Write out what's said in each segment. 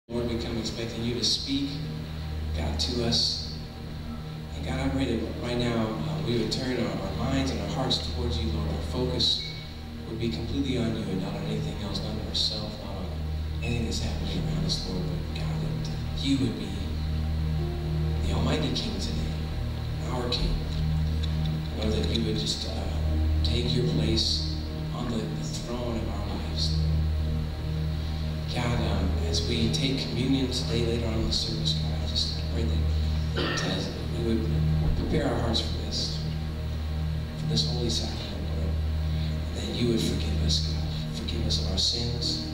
Lord, we come expecting you to speak, God, to us. And God, I pray that right now we would turn our minds and our hearts towards you, Lord. Our focus would be completely on you and not on anything else, not on ourselves, not on anything that's happening around us, Lord. But God, that you would be the Almighty King today, our King. Lord, that you would just take your place on the throne of our lives. God, as we take communion today, later on in the service, God, I just pray that we would prepare our hearts for this holy sacrament, Lord, and that you would forgive us, God. Forgive us of our sins.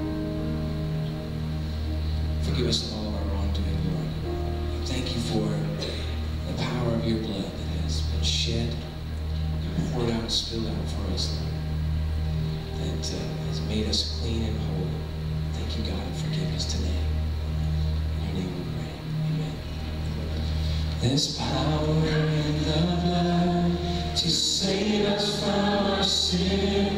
Forgive us of all of our wrongdoing, Lord. And thank you for the power of your blood that has been shed and poured out and spilled out for us, Lord, that has made us clean and whole. Thank you, God, and forgive us today. In your name we pray. Amen. There's power in the blood to save us from our sin.